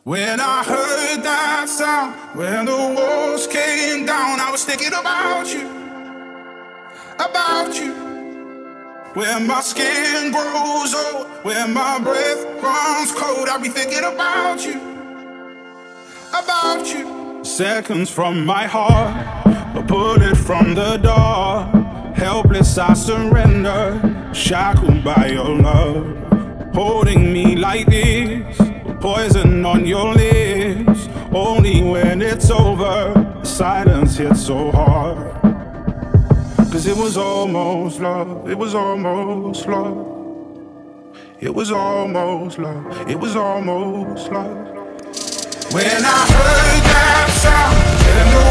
When I heard that sound, when the walls came down, I was thinking about you, about you. When my skin grows old, when my breath runs cold, I'll be thinking about you, about you. Seconds from my heart, a bullet from the door. Helpless I surrender, shackled by your love. Holding me like this, poison on your lips. Only when it's over, silence hits so hard. Cause it was almost love, it was almost love. It was almost love, it was almost love. When I heard that sound,